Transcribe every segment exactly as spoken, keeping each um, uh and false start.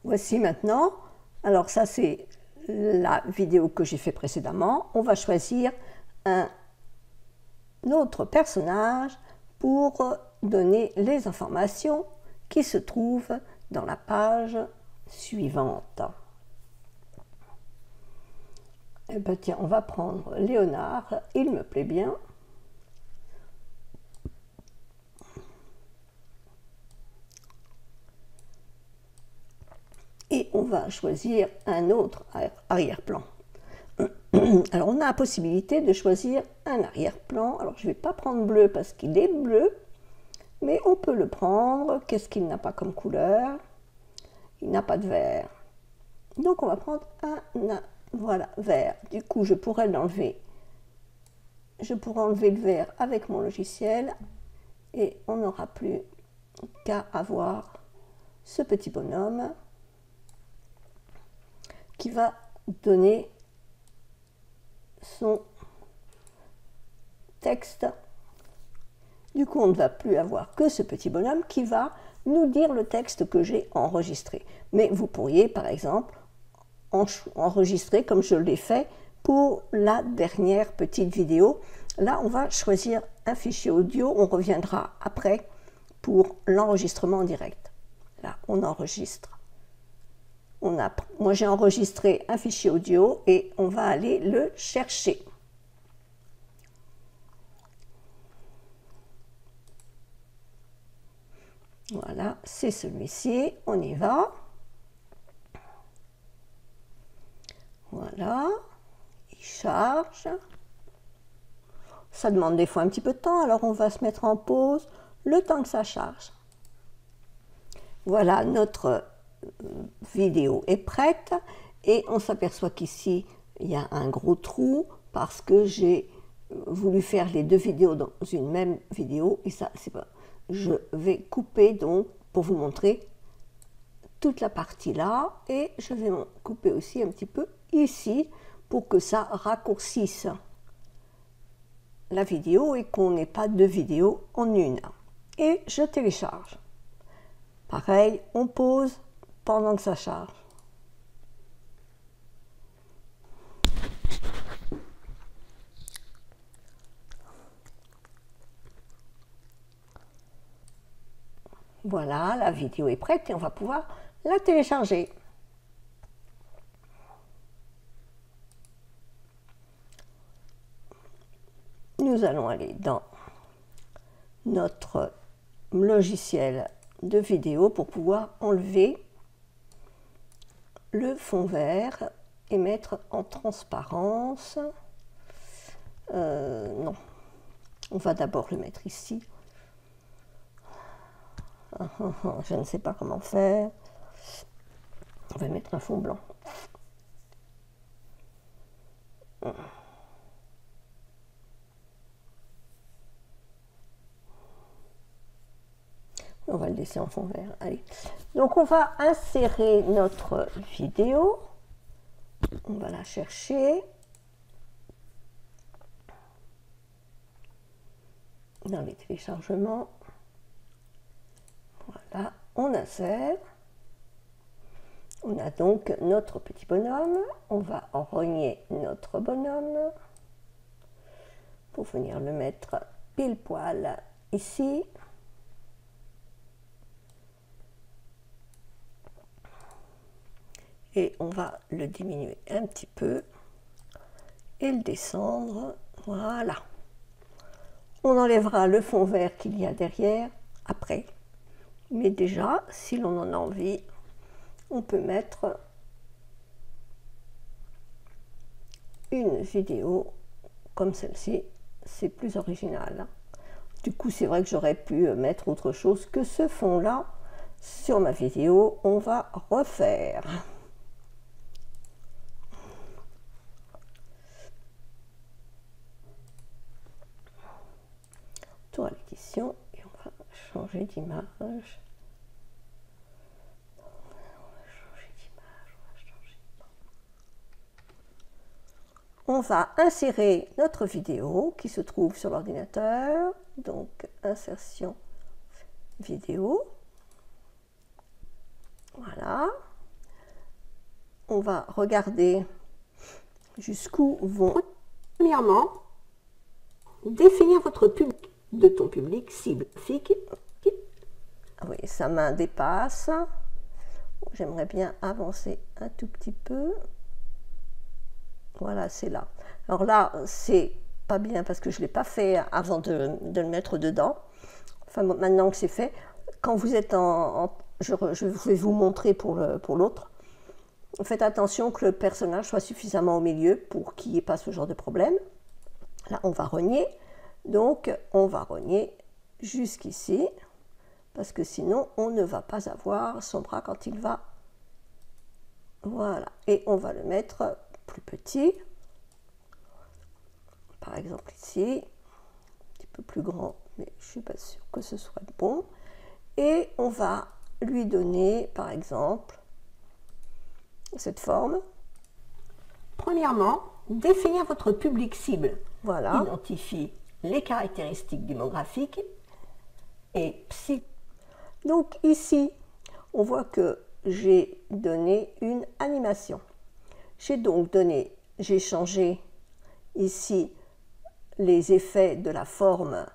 Voici maintenant, alors ça c'est la vidéo que j'ai fait précédemment. On va choisir un autre personnage pour donner les informations qui se trouvent dans la page suivante. Eh bien tiens, on va prendre Léonard, il me plaît bien. Et on va choisir un autre arrière-plan. Alors on a la possibilité de choisir un arrière-plan. Alors je ne vais pas prendre bleu parce qu'il est bleu, mais on peut le prendre. Qu'est-ce qu'il n'a pas comme couleur? Il n'a pas de vert. Donc on va prendre un, un voilà, vert. Du coup je pourrais l'enlever. Je pourrais enlever le vert avec mon logiciel et on n'aura plus qu'à avoir ce petit bonhomme qui va donner son texte. Du coup, on ne va plus avoir que ce petit bonhomme qui va nous dire le texte que j'ai enregistré. Mais vous pourriez, par exemple, enregistrer comme je l'ai fait pour la dernière petite vidéo. Là, on va choisir un fichier audio. On reviendra après pour l'enregistrement en direct. Là, on enregistre. On a, moi, j'ai enregistré un fichier audio et on va aller le chercher. Voilà, c'est celui-ci. On y va. Voilà. Il charge. Ça demande des fois un petit peu de temps, alors on va se mettre en pause le temps que ça charge. Voilà, notre vidéo est prête et on s'aperçoit qu'ici il y a un gros trou parce que j'ai voulu faire les deux vidéos dans une même vidéo et ça c'est pas. Je vais couper donc pour vous montrer toute la partie là et je vais couper aussi un petit peu ici pour que ça raccourcisse la vidéo et qu'on n'ait pas deux vidéos en une. Et je télécharge. Pareil, on pose pendant que ça charge. Voilà, la vidéo est prête et on va pouvoir la télécharger. Nous allons aller dans notre logiciel de vidéo pour pouvoir enlever le fond vert et mettre en transparence. Euh, non, on va d'abord le mettre ici. Je ne sais pas comment faire. On va mettre un fond blanc. On va le laisser en fond vert. Allez. Donc on va insérer notre vidéo. On va la chercher. Dans les téléchargements. Voilà, on insère. On a donc notre petit bonhomme. On va enrogner notre bonhomme pour venir le mettre pile poil ici. Et on va le diminuer un petit peu et le descendre. Voilà. On enlèvera le fond vert qu'il y a derrière après. Mais déjà, si l'on en a envie, on peut mettre une vidéo comme celle-ci. C'est plus original. Du coup, c'est vrai que j'aurais pu mettre autre chose que ce fond-là sur ma vidéo. On va refaire. Tour à l'édition et on va changer d'image. On va insérer notre vidéo qui se trouve sur l'ordinateur. Donc, insertion vidéo. Voilà. on va regarder jusqu'où vont. Premièrement, définir votre public de ton public cible. Ah oui, sa main dépasse. J'aimerais bien avancer un tout petit peu. Voilà, c'est là. Alors là, c'est pas bien parce que je ne l'ai pas fait avant de, de le mettre dedans. Enfin, maintenant que c'est fait, quand vous êtes en... en je, je vais vous montrer pour le, pour l'autre. Faites attention que le personnage soit suffisamment au milieu pour qu'il n'y ait pas ce genre de problème. Là, on va rogner. Donc, on va rogner jusqu'ici. Parce que sinon, on ne va pas avoir son bras quand il va. Voilà. Et on va le mettre plus petit. Par exemple ici. Un petit peu plus grand, mais je ne suis pas sûre que ce soit bon. Et on va lui donner, par exemple, cette forme. Premièrement, définir votre public cible. Voilà. Identifie les caractéristiques démographiques et psy. Donc ici, on voit que j'ai donné une animation. J'ai donc donné, j'ai changé ici les effets de la forme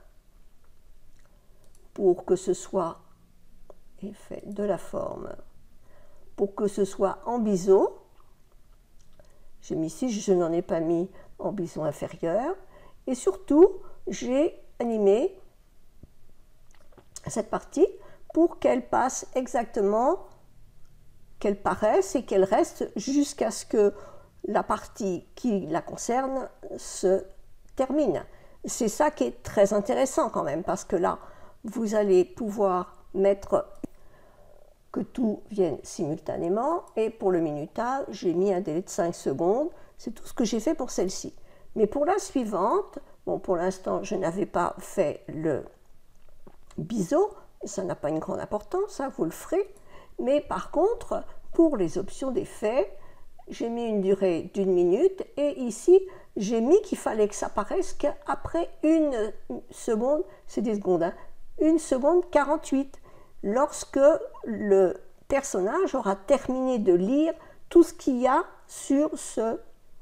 pour que ce soit effet de la forme pour que ce soit en biseau. J'ai mis ici, je n'en ai pas mis en biseau inférieur. Et surtout, j'ai animé cette partie pour qu'elle passe exactement, qu'elle paraisse et qu'elle reste jusqu'à ce que la partie qui la concerne se termine. C'est ça qui est très intéressant quand même, parce que là, vous allez pouvoir mettre que tout vienne simultanément. Et pour le minutage, j'ai mis un délai de cinq secondes. C'est tout ce que j'ai fait pour celle-ci. Mais pour la suivante, bon, pour l'instant, je n'avais pas fait le biseau. Ça n'a pas une grande importance, ça, vous le ferez. Mais par contre, pour les options d'effet, j'ai mis une durée d'une minute. Et ici, j'ai mis qu'il fallait que ça apparaisse qu'après une seconde, c'est des secondes, hein, une seconde quarante-huit. Lorsque le personnage aura terminé de lire tout ce qu'il y a sur ce.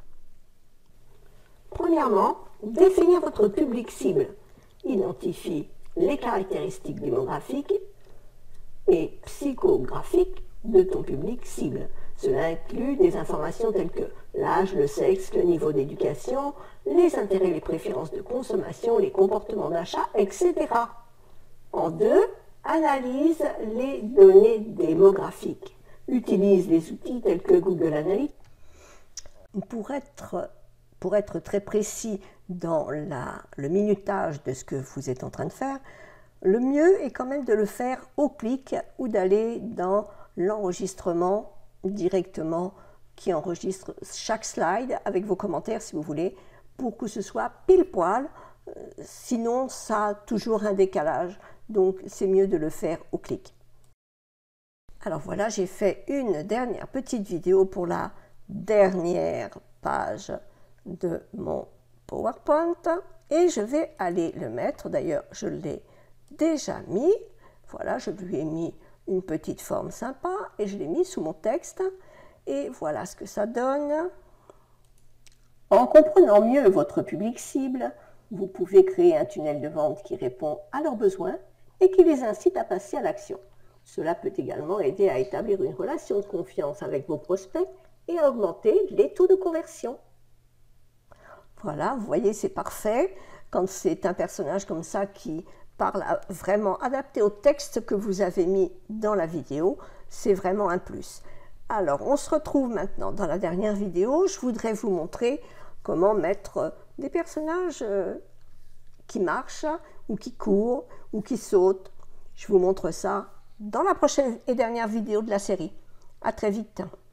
Premièrement, définir votre public cible. Identifie les caractéristiques démographiques et psychographiques de ton public cible. Cela inclut des informations telles que l'âge, le sexe, le niveau d'éducation, les intérêts, les préférences de consommation, les comportements d'achat, et cetera. En deux, analyse les données démographiques. Utilise les outils tels que Google Analytics. Pour être, pour être très précis dans la, le minutage de ce que vous êtes en train de faire, le mieux est quand même de le faire au clic ou d'aller dans l'enregistrement directement qui enregistre chaque slide avec vos commentaires si vous voulez, pour que ce soit pile poil. Sinon, ça a toujours un décalage. Donc, c'est mieux de le faire au clic. Alors voilà, j'ai fait une dernière petite vidéo pour la dernière page de mon PowerPoint. Et je vais aller le mettre. D'ailleurs, je l'ai déjà mis. Voilà, je lui ai mis une petite forme sympa et je l'ai mis sous mon texte. Et voilà ce que ça donne. En comprenant mieux votre public cible, vous pouvez créer un tunnel de vente qui répond à leurs besoins et qui les incite à passer à l'action. Cela peut également aider à établir une relation de confiance avec vos prospects et à augmenter les taux de conversion. Voilà, vous voyez, c'est parfait. Quand c'est un personnage comme ça qui parle vraiment adapté au texte que vous avez mis dans la vidéo, c'est vraiment un plus. Alors, on se retrouve maintenant dans la dernière vidéo. Je voudrais vous montrer comment mettre des personnages qui marchent ou qui courent ou qui sautent. Je vous montre ça dans la prochaine et dernière vidéo de la série. À très vite.